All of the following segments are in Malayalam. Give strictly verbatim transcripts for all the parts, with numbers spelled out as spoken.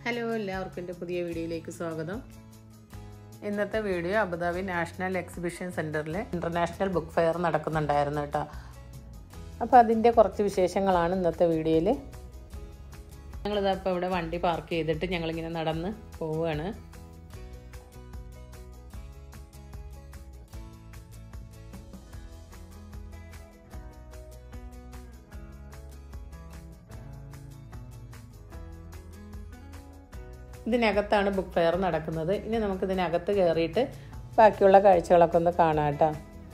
ഹലോ, എല്ലാവർക്കും എൻ്റെ പുതിയ വീഡിയോയിലേക്ക് സ്വാഗതം. ഇന്നത്തെ വീഡിയോ അബുദാബി നാഷണൽ എക്സിബിഷൻ സെൻറ്ററിൽ ഇൻ്റർനാഷണൽ ബുക്ക് ഫെയർ നടക്കുന്നുണ്ടായിരുന്നു കേട്ടോ. അപ്പോൾ അതിൻ്റെ കുറച്ച് വിശേഷങ്ങളാണ് ഇന്നത്തെ വീഡിയോയിൽ. ഞങ്ങളിതാ ഇപ്പോൾ ഇവിടെ വണ്ടി പാർക്ക് ചെയ്തിട്ട് ഞങ്ങളിങ്ങനെ നടന്ന് പോവുകയാണ്. ഇതിനകത്താണ് ബുക്ക് ഫെയർ നടക്കുന്നത്. ഇനി നമുക്ക് ഇതിനകത്ത് കയറിയിട്ട് ബാക്കിയുള്ള കാഴ്ചകളൊക്കെ ഒന്ന് കാണാം കേട്ടോ.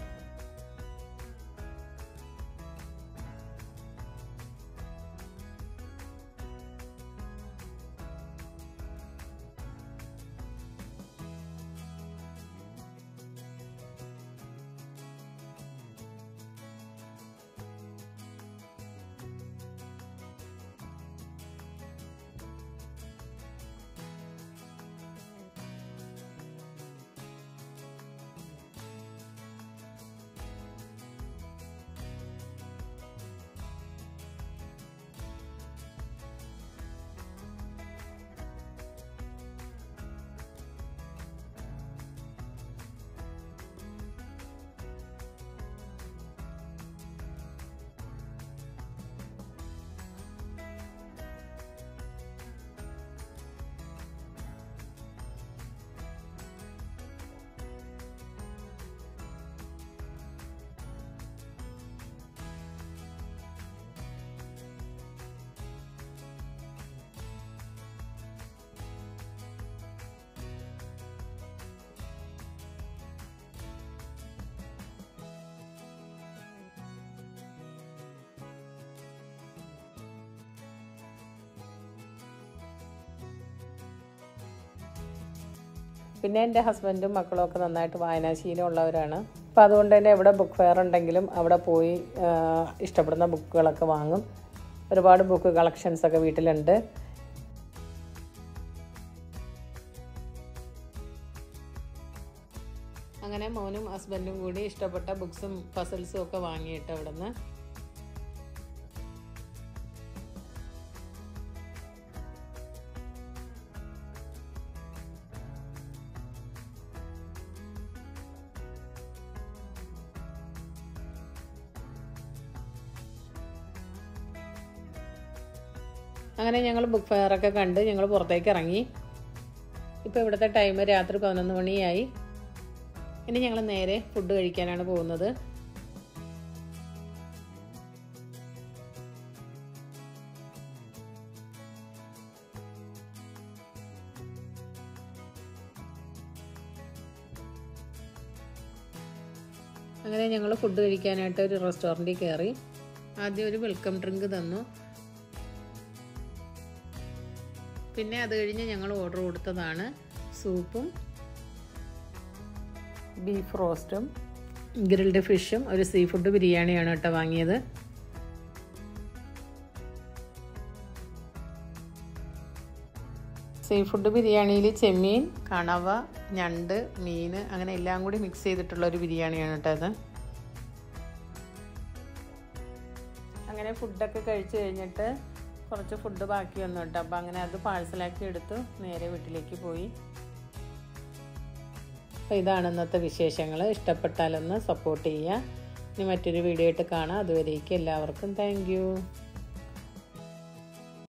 പിന്നെ എൻ്റെ ഹസ്ബൻഡും മക്കളും ഒക്കെ നന്നായിട്ട് വായനാശീലം ഉള്ളവരാണ്. അപ്പോൾ അതുകൊണ്ട് തന്നെ എവിടെ ബുക്ക് ഫെയർ ഉണ്ടെങ്കിലും അവിടെ പോയി ഇഷ്ടപ്പെടുന്ന ബുക്കുകളൊക്കെ വാങ്ങും. ഒരുപാട് ബുക്ക് കളക്ഷൻസൊക്കെ വീട്ടിലുണ്ട്. അങ്ങനെ മോനും ഹസ്ബൻഡും കൂടി ഇഷ്ടപ്പെട്ട ബുക്സും പസിൽസും ഒക്കെ വാങ്ങിയിട്ട് അവിടെ നിന്ന് അങ്ങനെ ഞങ്ങൾ ബുക്ക് ഫെയറൊക്കെ കണ്ട് ഞങ്ങൾ പുറത്തേക്ക് ഇറങ്ങി. ഇപ്പോൾ ഇവിടുത്തെ ടൈം രാത്രി പതിനൊന്ന് മണിയായി. ഇനി ഞങ്ങൾ നേരെ ഫുഡ് കഴിക്കാനാണ് പോകുന്നത്. അങ്ങനെ ഞങ്ങൾ ഫുഡ് കഴിക്കാനായിട്ട് ഒരു റെസ്റ്റോറൻറ്റിൽ കയറി. ആദ്യം ഒരു വെൽക്കം ഡ്രിങ്ക് തന്നു. പിന്നെ അത് കഴിഞ്ഞ് ഞങ്ങൾ ഓർഡർ കൊടുത്തതാണ് സൂപ്പും ബീഫ് റോസ്റ്റും ഗ്രിൽഡ് ഫിഷും ഒരു സീ ഫുഡ് ബിരിയാണിയാണ് കേട്ടോ വാങ്ങിയത്. സീ ഫുഡ് ബിരിയാണിയിൽ ചെമ്മീൻ, കണവ, ഞണ്ട്, മീൻ അങ്ങനെ എല്ലാം കൂടി മിക്സ് ചെയ്തിട്ടുള്ള ഒരു ബിരിയാണിയാണ് കേട്ടോ അത്. അങ്ങനെ ഫുഡൊക്കെ കഴിച്ച് കഴിഞ്ഞിട്ട് കുറച്ച് ഫുഡ് ബാക്കി വന്നു കേട്ടോ. അപ്പോൾ അങ്ങനെ അത് പാഴ്സലാക്കി എടുത്തു നേരെ വീട്ടിലേക്ക് പോയി. അപ്പോൾ ഇതാണ് ഇന്നത്തെ വിശേഷങ്ങൾ. ഇഷ്ടപ്പെട്ടാലൊന്ന് സപ്പോർട്ട് ചെയ്യുക. ഇനി മറ്റൊരു വീഡിയോ ആയിട്ട് കാണാം. അതുവരേക്കും എല്ലാവർക്കും താങ്ക് യു.